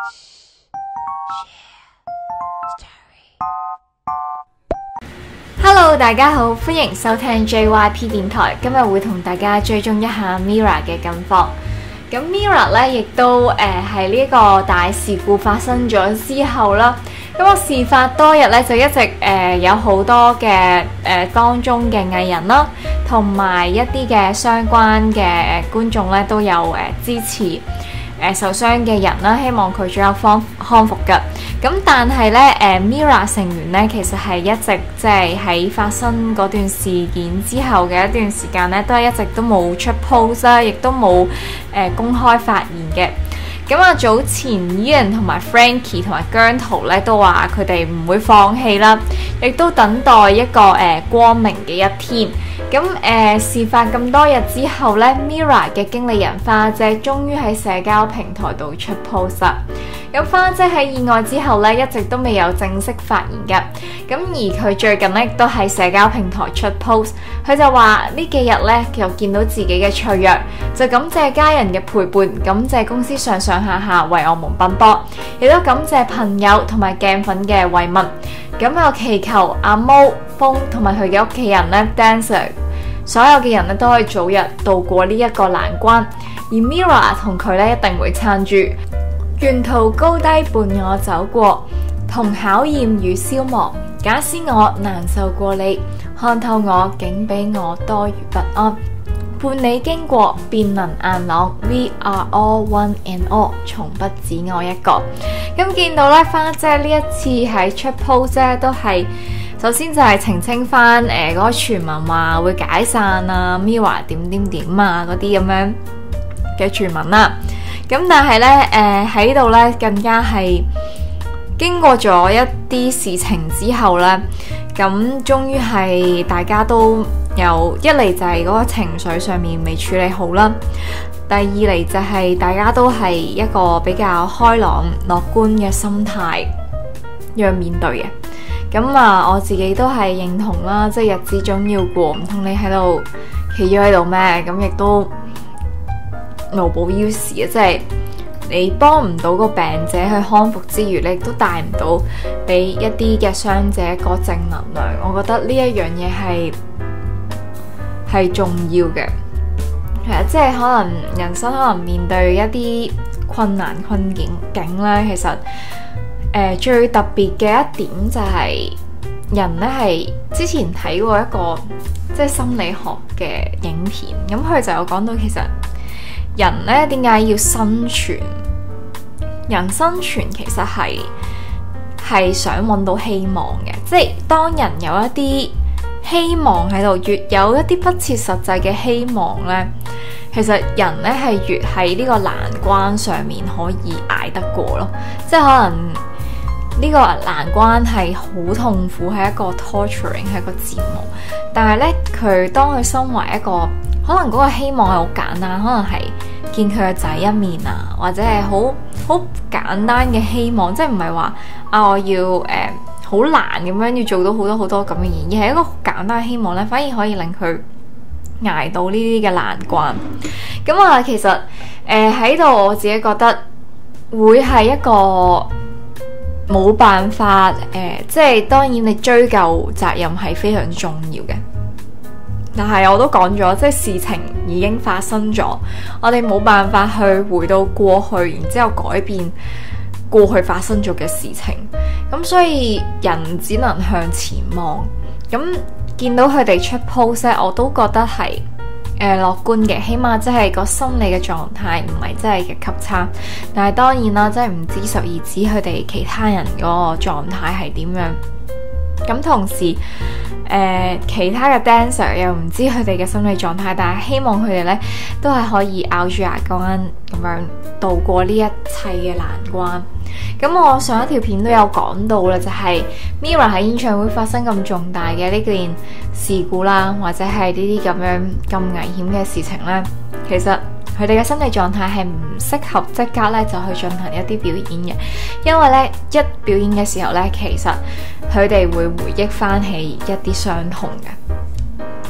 Hello， 大家好，歡迎收聽 JYP 電台。今日會同大家追蹤一下 MIRROR 嘅近況。咁 MIRROR 咧，亦都係呢個大事故發生咗之後啦。咁我事發多日咧，就一直有好多嘅當中嘅藝人啦，同埋一啲嘅相關嘅觀眾咧，都有支持受傷嘅人啦，希望佢早日康復嘅。咁但係咧，MIRROR 成員咧，其實係一直即係喺發生嗰段事件之後嘅一段時間咧，都係一直都冇出 post 啦，亦都冇公開發言嘅。咁啊，早前 Ian 同埋 Frankie 同埋姜濤咧都話佢哋唔會放棄啦，亦都等待一個光明嘅一天。咁事發咁多日之後咧，MIRROR 嘅經理人花姐終於喺社交平台度出 post 啦。咁花姐喺意外之後咧，一直都未有正式發言㗎。咁而佢最近咧都喺社交平台出 post， 佢就話呢幾日咧又見到自己嘅脆弱，就感謝家人嘅陪伴，感謝公司上上下下為我們奔波，亦都感謝朋友同埋鏡粉嘅慰問。咁又祈求阿毛、風同埋佢嘅屋企人咧 ，Dancer， 所有嘅人咧都可以早日渡過呢一個難關，而 MIRROR 同佢咧一定會撐住。沿途高低伴我走過，同考驗與消磨。假使我難受過你，看透我竟比我多餘不安。伴你經過，便能硬朗。We are all one and all， 從不止我一個。咁見到咧，花姐呢一次喺出 post 咧，都係首先就係澄清翻嗰個傳聞話會解散啊 ，MIRROR 點啊嗰啲咁樣嘅傳聞啦。咁但係咧，喺度咧更加係經過咗一啲事情之後咧，咁終於係大家都有一嚟就係嗰個情緒上面未處理好啦，第二嚟就係大家都係一個比較開朗樂觀嘅心態要面對嘅。咁啊，我自己都係認同啦，即係日子總要過，唔通你喺度企咗喺度咩？咁亦都無補於事啊！即係你幫唔到個病者去康復之餘，你亦都帶唔到俾一啲嘅傷者個正能量。我覺得呢一樣嘢係重要嘅。係啊，即係可能人生可能面對一啲困難困境咧，其實最特別嘅一點就係人咧係之前睇過一個即係心理學嘅影片，咁佢就有講到其實人咧點解要生存？人生存其實係想揾到希望嘅，即係當人有一啲希望喺度，越有一啲不切實際嘅希望咧，其實人咧係越喺呢個難關上面可以捱得過咯。即係可能呢個難關係好痛苦，係一個 torturing， 係一個折磨。但係咧，佢當佢身為一個可能嗰個希望係好簡單，可能係見佢個仔一面啊，或者係好簡單嘅希望，即係唔係話我要好難咁樣要做到好多咁嘅嘢，而係一個好簡單嘅希望咧，反而可以令佢捱到呢啲嘅難關。咁啊，其實喺度我自己覺得會係一個冇辦法即係當然你追究責任係非常重要嘅。但係我都講咗，即係事情已經發生咗，我哋冇辦法去回到過去，然之後改變過去發生咗嘅事情。咁所以人只能向前望。咁見到佢哋出 post 我都覺得係樂觀嘅，起碼即係個心理嘅狀態唔係真係嘅級差。但係當然啦，即係唔止十二指佢哋其他人嗰個狀態係點樣。咁同時其他嘅 dancer 又唔知佢哋嘅心理狀態，但係希望佢哋咧都係可以咬住牙關咁樣度過呢一切嘅難關。咁我上一條片都有講到啦，就係 MIRROR 喺演唱會發生咁重大嘅呢件事故啦，或者係呢啲咁樣咁危險嘅事情咧，其實佢哋嘅心理狀態係唔適合即刻咧就去進行一啲表演嘅，因為咧一表演嘅時候咧，其實佢哋會回憶翻起一啲傷痛嘅。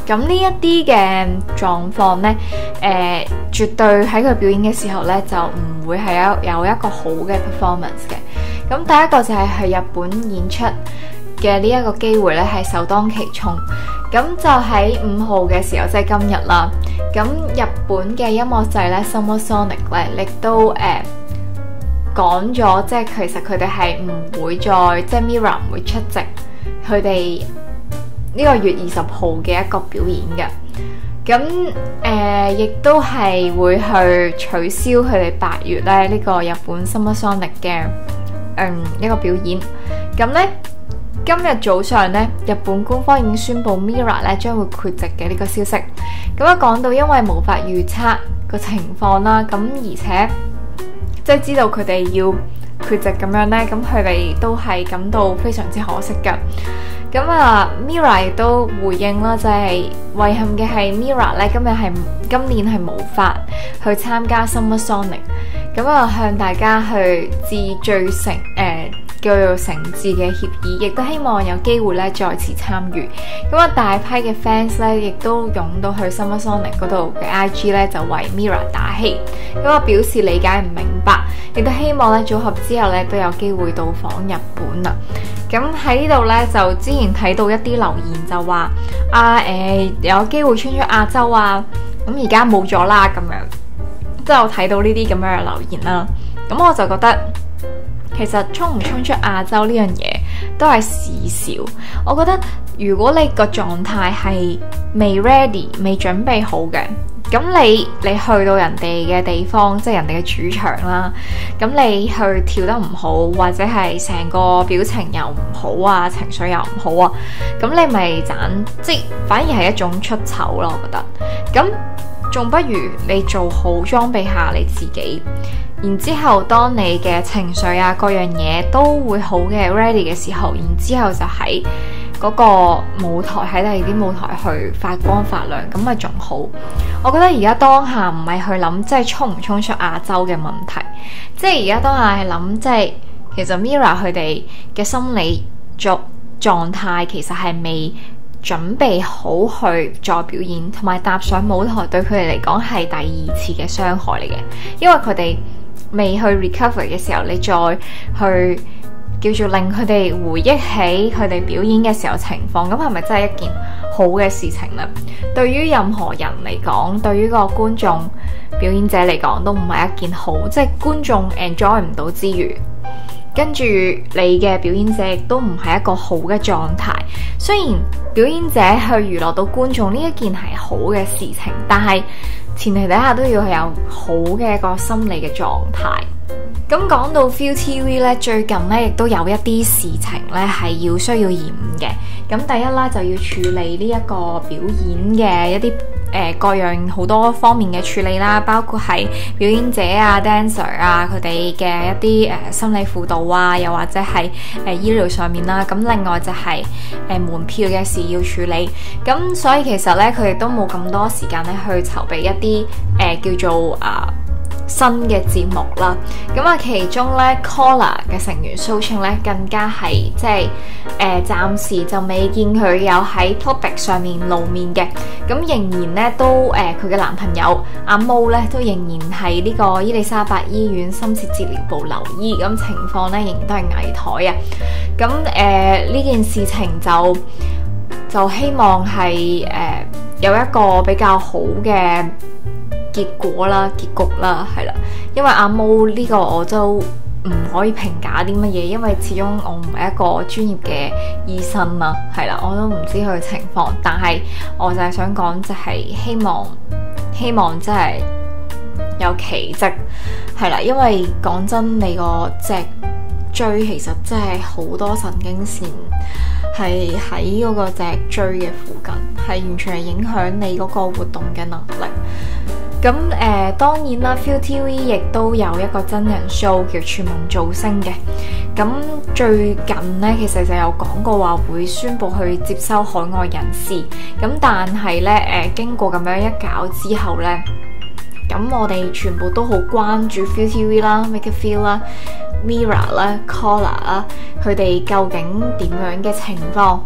咁呢一啲嘅狀況呢，絕對喺佢表演嘅時候呢，就唔會係有一個好嘅 performance 嘅。咁第一個就係去日本演出嘅呢一個機會呢，係首當其衝。咁就喺5號嘅時候，即係今日啦。咁日本嘅音樂祭呢 Summer Sonic 呢，亦都講咗，即係其實佢哋係唔會再，即係 MIRROR 唔會出席佢哋呢個月20號嘅一個表演嘅。咁亦都係會去取消佢哋8月咧呢個日本 Summer Sonic 嘅一個表演。咁呢，今日早上呢，日本官方已經宣布 MIRROR 咧將會缺席嘅呢個消息。咁一講到因為無法預測個情況啦，咁而且即係知道佢哋要缺席咁樣呢，咁佢哋都係感到非常之可惜㗎。咁MIRROR 亦都回應啦，就係遺憾嘅係 MIRROR 咧今年係無法去參加 Summer Sonic。咁向大家去致最叫做誠摯嘅歉意，亦都希望有機會咧再次參與。咁大批嘅 fans 咧，亦都湧到去 Summer Sonic 嗰度嘅 IG 咧，就為 MIRROR 打氣。咁表示理解唔明白，亦都希望咧組合之後咧都有機會到訪日本啦。咁喺呢度咧，就之前睇到一啲留言就話有機會衝出亞洲啊，咁而家冇咗啦咁樣。即係我睇到呢啲咁樣嘅留言啦，咁我就覺得其實衝唔衝出亞洲呢樣嘢都係事小。我覺得如果你個狀態係未 ready、未準備好嘅，咁你去到人哋嘅地方，即係人哋嘅主場啦，咁你去跳得唔好，或者係成個表情又唔好啊，情緒又唔好啊，咁你咪即係反而係一種出醜咯。我覺得咁仲不如你做好裝備下你自己，然之後當你嘅情緒啊各樣嘢都會好嘅 ready 嘅時候，然之後就喺嗰個舞台，喺第二啲舞台去發光發亮，咁咪仲好。我覺得而家當下唔係去諗即係衝唔衝出亞洲嘅問題，即係而家當下係諗即係其實 MIRROR 佢哋嘅心理狀態其實係未準備好去再表演，同埋踏上舞台對佢哋嚟講係第二次嘅傷害嚟嘅，因為佢哋未去 recover 嘅時候，你再去叫做令佢哋回憶起佢哋表演嘅時候情況，咁係咪真係一件好嘅事情呢？對於任何人嚟講，對於個觀眾表演者嚟講都唔係一件好，即係觀眾 enjoy 唔到之餘，跟住你嘅表演者亦都唔係一個好嘅狀態。雖然表演者去娛樂到觀眾呢一件係好嘅事情，但係前提底下都要係有好嘅一個心理嘅狀態。咁講到 ViuTV 咧，最近咧亦都有一啲事情咧係需要延誤嘅。咁第一啦，就要處理呢一個表演嘅一啲各樣好多方面嘅處理啦，包括係表演者啊、dancer 啊佢哋嘅一啲心理輔導啊，又或者係醫療上面啦。咁另外就係門票嘅事要處理。咁所以其實咧，佢哋都冇咁多時間咧去籌備一啲叫做新嘅節目啦。咁其中咧 Collar 嘅成員蘇慶咧更加係即係暫時就未見佢有喺 topic 上面露面嘅。咁仍然咧都佢嘅男朋友阿毛咧都仍然係呢個伊利沙伯醫院深切治療部留醫，咁情況咧仍然都係危殆啊。咁呢件事情就希望係有一個比較好嘅結果啦、結局啦，係啦。因為阿毛呢個我都唔可以評價啲乜嘢，因為始終我唔係一個專業嘅醫生啦，係啦，我都唔知佢嘅情況。但係我就係想講，就係希望真係有奇蹟，係啦。因為講真，你個脊椎其實真係好多神經線係喺嗰個脊椎嘅附近，係完全係影響你嗰個活動嘅能力。咁當然啦 ，ViuTV 亦都有一個真人 show 叫《全民造星》嘅。咁最近呢，其實就有講過話會宣布去接收海外人士。咁但係呢，經過咁樣一搞之後呢，咁我哋全部都好關注 ViuTV 啦、Make It Feel 啦、MIRROR 啦、Collar 啦，佢哋究竟點樣嘅情況？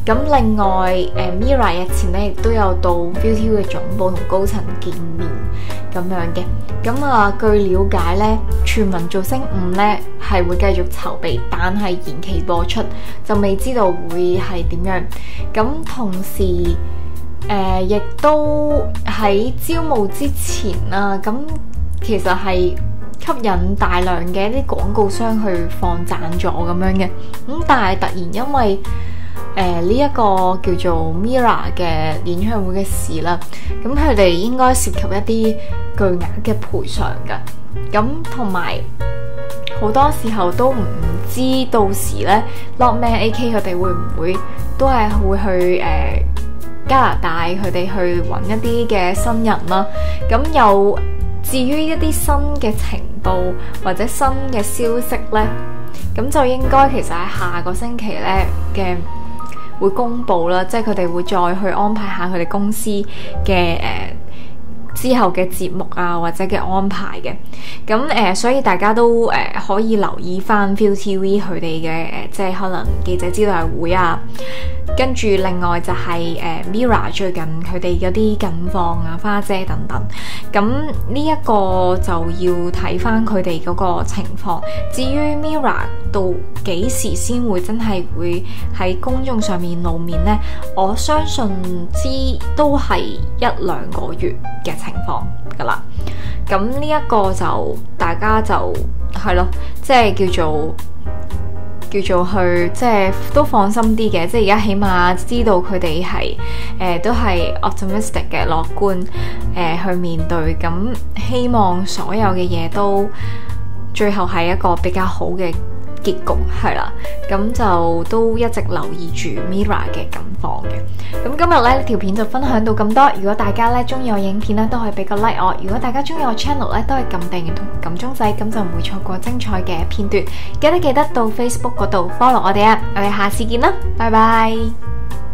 咁另外Mira 日前咧亦都有到 ViuTV 嘅總部同高層見面咁樣嘅。咁啊，據了解咧，全民造星5咧係會繼續籌備，但係延期播出，就未知道會係點樣。咁同時亦都喺招募之前啦，咁其實係吸引大量嘅一啲廣告商去放贊助咁樣嘅。咁但係突然因為呢一個叫做 Mira 嘅演唱會嘅事啦，咁佢哋應該涉及一啲巨額嘅賠償㗎。咁同埋好多時候都唔知到時咧 Lokman AK 佢哋會唔會都係會去加拿大佢哋去揾一啲嘅新人啦。咁又至於一啲新嘅情報或者新嘅消息呢，咁就應該其實喺下個星期呢嘅會公佈啦，即係佢哋會再去安排下佢哋公司嘅之後嘅節目啊，或者嘅安排嘅。咁所以大家都可以留意翻 ViuTV 佢哋嘅即係可能記者招待會啊。跟住另外就係Mira 最近佢哋嗰啲近況啊，花姐等等。咁呢一個就要睇翻佢哋嗰個情況。至於 Mira 到幾時先會真係會喺公眾上面露面呢？我相信都係1-2個月嘅情況噶啦。咁呢一個就大家就係咯，即係叫做去即係都放心啲嘅，即係而家起碼知道佢哋係都係 optimistic 嘅樂觀去面對。咁希望所有嘅嘢都最後係一個比較好嘅結局，係啦。咁就都一直留意住 Mira 嘅近況嘅。咁今日呢條片就分享到咁多。如果大家呢中意我影片呢，都可以俾個 like 我。如果大家中意我 channel 呢，都係撳訂閱同撳鐘仔，咁就唔會錯過精彩嘅片段。記得到 Facebook 嗰度 follow 我哋啊！我哋下次見啦，拜拜。